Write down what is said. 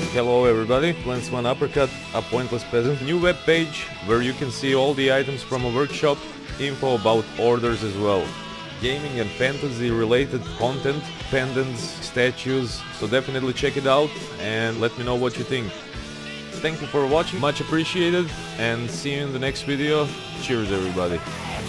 Hello everybody, Plants One Uppercut, a pointless peasant, new web page where you can see all the items from a workshop, info about orders as well. Gaming and fantasy related content, pendants, statues, so definitely check it out and let me know what you think. Thank you for watching, much appreciated, and see you in the next video. Cheers everybody.